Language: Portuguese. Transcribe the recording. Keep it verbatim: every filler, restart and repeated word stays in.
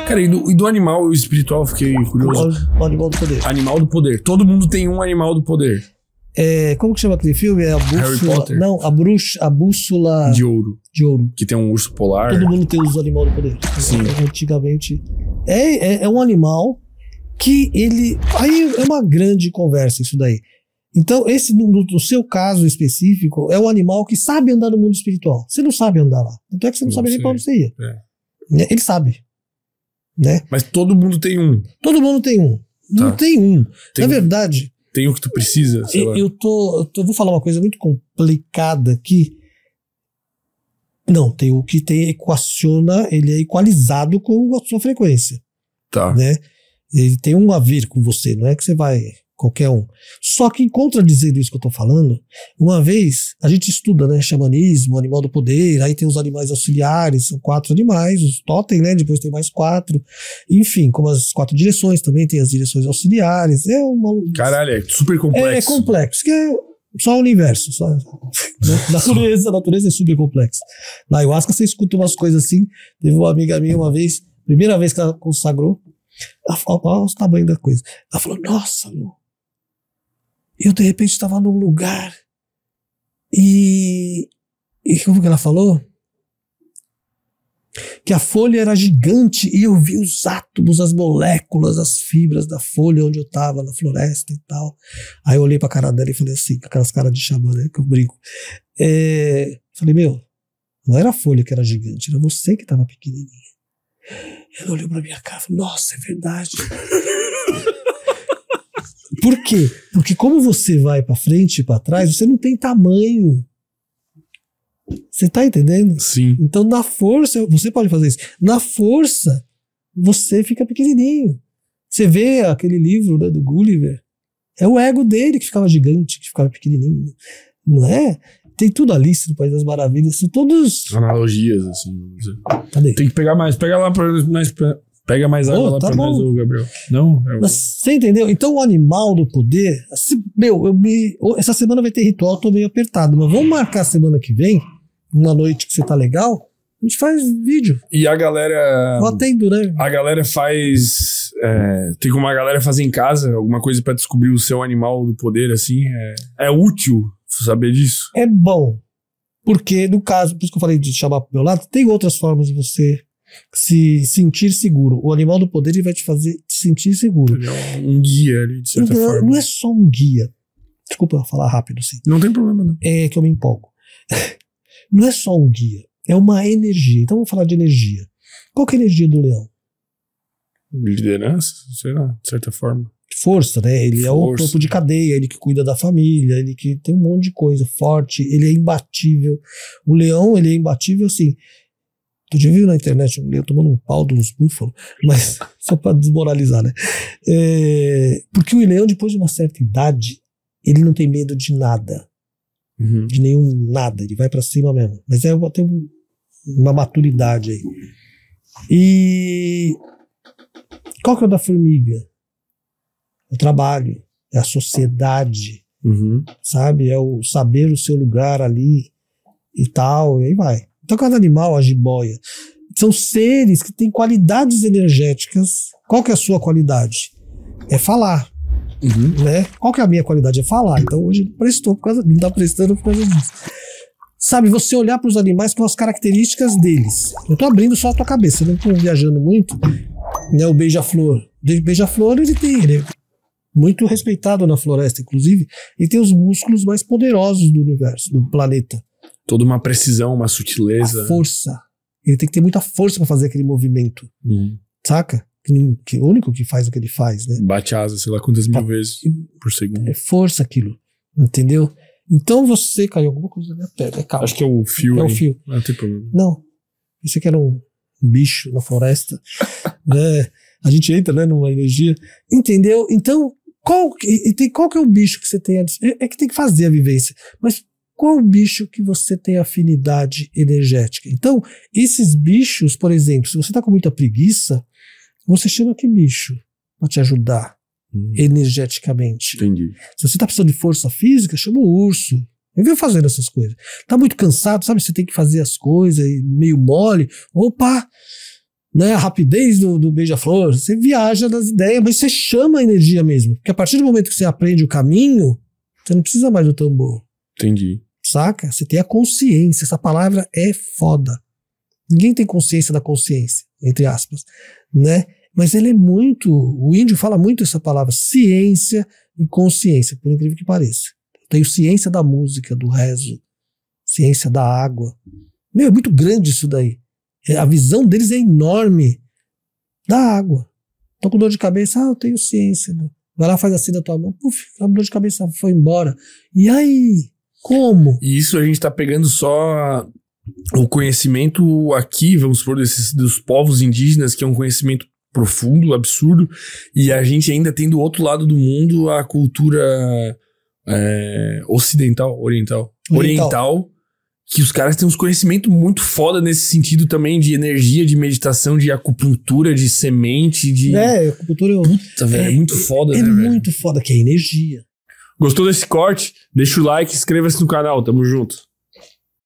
Cara, e do, e do animal espiritual, fiquei curioso. O animal do poder. Animal do poder. Todo mundo tem um animal do poder. É, como que chama aquele filme? É a bússola. Harry Potter. Não, a bruxa, a bússola De ouro. de ouro. Que tem um urso polar. Todo mundo tem os animais do poder. Sim. Antigamente. É, é, é um animal que ele. Aí é uma grande conversa isso daí. Então, esse, no, no seu caso específico, é um animal que sabe andar no mundo espiritual. Você não sabe andar lá. Tanto é que você não, não sabe nem pra onde você ia. É. Ele sabe. Né? Mas todo mundo tem um. Todo mundo tem um. Não tá. tem um. Tem Na um, verdade. Tem o que tu precisa. Sei eu, lá. eu, tô, eu tô. Vou falar uma coisa muito complicada aqui. Não, tem o que tem equaciona, ele é equalizado com a sua frequência. Tá. Né? Ele tem um a ver com você, não é que você vai. Qualquer um. Só que, em contradizendo isso que eu tô falando, uma vez, a gente estuda, né, xamanismo, animal do poder, aí tem os animais auxiliares, são quatro animais, os totem, né, depois tem mais quatro, enfim, como as quatro direções, também tem as direções auxiliares, é uma... Caralho, é super complexo. É, é complexo, que é só o universo, só... natureza, a natureza é super complexa. Na ayahuasca você escuta umas coisas assim, teve uma amiga minha uma vez, primeira vez que ela consagrou, ela falou, olha o tamanho da coisa, ela falou, nossa, Lu, eu, de repente, estava num lugar e, e como que ela falou? Que a folha era gigante e eu vi os átomos, as moléculas, as fibras da folha onde eu estava, na floresta e tal. Aí eu olhei pra cara dela e falei assim, com aquelas caras de xamã, né, que eu brinco. É, falei, meu, não era a folha que era gigante, era você que estava pequenininha. Ela olhou pra minha cara e falou, nossa, é verdade. Por quê? Porque como você vai pra frente e pra trás, você não tem tamanho. Você tá entendendo? Sim. Então, na força, você pode fazer isso. Na força, você fica pequenininho. Você vê aquele livro, né, do Gulliver, é o ego dele que ficava gigante, que ficava pequenininho. Não é? Tem tudo ali no País das Maravilhas. São todos... analogias, assim. Vamos dizer. Cadê? Tem que pegar mais. Pega lá pra... Mais, pega mais água oh, lá tá pra bom. nós, o Gabriel. Não? É o... Mas você entendeu? Então o animal do poder... Assim, meu, eu me... Essa semana vai ter ritual, eu tô meio apertado. Mas vamos marcar a semana que vem, uma noite que você tá legal, a gente faz vídeo. E a galera... Eu atendo, né? A galera faz... É, tem como a galera fazer em casa alguma coisa pra descobrir o seu animal do poder, assim. É, é útil saber disso. É bom. Porque, no caso, por isso que eu falei de chamar pro meu lado, tem outras formas de você se sentir seguro. O animal do poder ele vai te fazer te sentir seguro. Ele é um guia ali, de certa não, forma. Não é só um guia. Desculpa falar rápido assim. Não tem problema, não. É que eu me empolgo. Não é só um guia. É uma energia. Então vamos falar de energia. Qual que é a energia do leão? Liderança, sei lá, de certa forma. Força, né? Ele Força. é o topo de cadeia, ele que cuida da família, ele que tem um monte de coisa, forte, ele é imbatível. O leão, ele é imbatível assim. Tu já viu na internet um leão tomando um pau dos búfalos, mas só pra desmoralizar, né? É, porque o leão, depois de uma certa idade, ele não tem medo de nada. Uhum. De nenhum nada, ele vai pra cima mesmo. Mas é tem um, uma maturidade aí. E qual que é o da formiga? O trabalho, é a sociedade, uhum. sabe? É o saber o seu lugar ali e tal, e aí vai. Então cada animal, a jiboia, são seres que têm qualidades energéticas. Qual que é a sua qualidade? É falar. Uhum. Né? Qual que é a minha qualidade? É falar. Então hoje não prestou por causa, não tá prestando por causa disso. Sabe, você olhar para os animais com as características deles. Eu tô abrindo só a tua cabeça, eu não tô viajando muito. Né, o beija-flor. O beija-flor, ele tem, ele é muito respeitado na floresta, inclusive, e tem os músculos mais poderosos do universo, do planeta. Toda uma precisão, uma sutileza. A força. Ele tem que ter muita força para fazer aquele movimento. Uhum. Saca? Que, que é o único que faz o que ele faz, né? Bate asa, sei lá quantas mil vezes por segundo. É força aquilo. Entendeu? Então você caiu alguma coisa na minha perna. É calma. Acho que é o fio. É aí. o fio. Não tem problema. Não. Isso aqui era um bicho na floresta. Né? A gente entra, né, numa energia. Entendeu? Então, qual, e, e qual que é o bicho que você tem? A, é que tem que fazer a vivência. Mas qual o bicho que você tem afinidade energética? Então, esses bichos, por exemplo, se você tá com muita preguiça, você chama que bicho para te ajudar hum. energeticamente. Entendi. Se você tá precisando de força física, chama o urso. Eu venho fazendo essas coisas. Tá muito cansado, sabe? Você tem que fazer as coisas meio mole. Opa! né, a rapidez do, do beija-flor, você viaja nas ideias, mas você chama a energia mesmo. Porque a partir do momento que você aprende o caminho, você não precisa mais do tambor. Entendi. Saca? Você tem a consciência. Essa palavra é foda. Ninguém tem consciência da consciência, entre aspas, né? Mas ele é muito... O índio fala muito essa palavra, ciência e consciência, por incrível que pareça. Eu tenho ciência da música, do rezo, ciência da água. Meu, é muito grande isso daí. A visão deles é enorme da água. Tô com dor de cabeça, ah, eu tenho ciência. Vai lá, faz assim na tua mão, puf, a dor de cabeça foi embora. E aí? Como? E isso a gente tá pegando só o conhecimento aqui, vamos supor, desses, dos povos indígenas, que é um conhecimento profundo, absurdo, e a gente ainda tem do outro lado do mundo a cultura é, ocidental, oriental, oriental, oriental, que os caras têm uns conhecimentos muito foda nesse sentido também, de energia, de meditação, de acupuntura, de semente, de... É, acupuntura... Puta, velho, é, é muito foda, é, né, É velho? muito foda, que é energia. Gostou desse corte? Deixa o like, inscreva-se no canal, tamo junto.